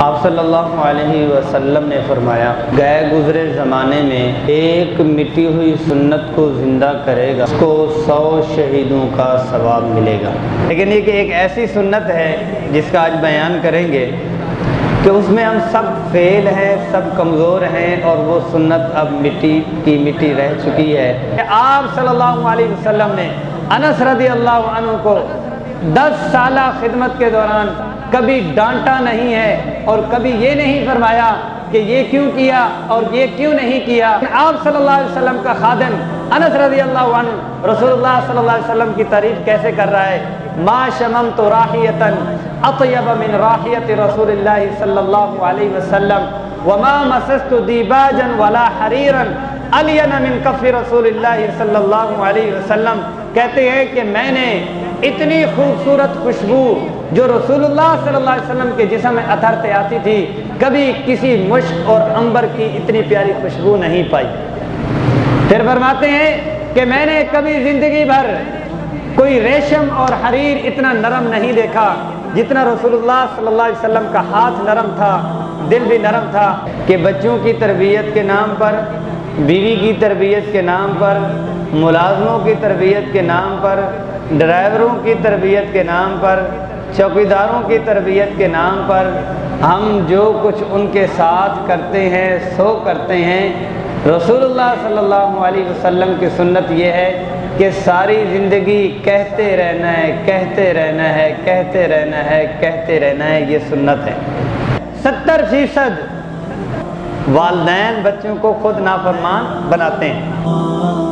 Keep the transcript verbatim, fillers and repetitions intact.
آپ صلی اللہ علیہ وسلم نے فرمایا گئے گزرے زمانے میں ایک مٹی ہوئی سنت کو زندہ کرے گا، اس کو سو شہیدوں کا ثواب ملے گا۔ لیکن یہ کہ ایک ایسی سنت ہے جس کا آج بیان کریں گے کہ اس میں ہم سب فیل ہیں، سب کمزور ہیں، اور وہ سنت اب مٹی کی مٹی رہ چکی ہے کہ آپ صلی اللہ علیہ وسلم نے انس رضی اللہ عنہ کو دس سالہ خدمت کے دوران کبھی ڈانٹا نہیں ہے اور کبھی یہ نہیں فرمایا کہ یہ کیوں کیا اور یہ کیوں نہیں کیا۔ آپ صلی اللہ علیہ وسلم کا خادم انس رضی اللہ عنہ رسول اللہ صلی اللہ علیہ وسلم کی تعریف کیسے کر رہا ہے؟ ما شممت راحیتا اطیب من راحیت رسول اللہ صلی اللہ علیہ وسلم وما مسست دیباجا ولا حریرا الین من کف رسول اللہ صلی اللہ علیہ وسلم۔ کہتے ہیں کہ میں نے اتنی خوبصورت خوشبو جو رسول اللہ صلی اللہ علیہ وسلم کے جسم میں اترتے آتی تھی، کبھی کسی مشک اور عنبر کی اتنی پیاری خوشبو نہیں پائی۔ پھر فرماتے ہیں کہ میں نے کبھی زندگی بھر کوئی ریشم اور حریر اتنا نرم نہیں دیکھا جتنا رسول اللہ صلی اللہ علیہ وسلم کا ہاتھ نرم تھا، دل بھی نرم تھا۔ کہ بچوں کی تربیت کے نام پر، بیوی کی تربیت کے نام پر، ملازموں کی تربیت کے نام پر، ڈرائیوروں کی تربیت کے نام پر، چوکیداروں کی تربیت کے نام پر ہم جو کچھ ان کے ساتھ کرتے ہیں سو کرتے ہیں۔ رسول اللہ صلی اللہ علیہ وسلم کی سنت یہ ہے کہ ساری زندگی کہتے رہنا ہے، کہتے رہنا ہے، کہتے رہنا ہے، کہتے رہنا ہے، یہ سنت ہے۔ ستر فیصد والدین بچوں کو خود نافرمان بناتے ہیں۔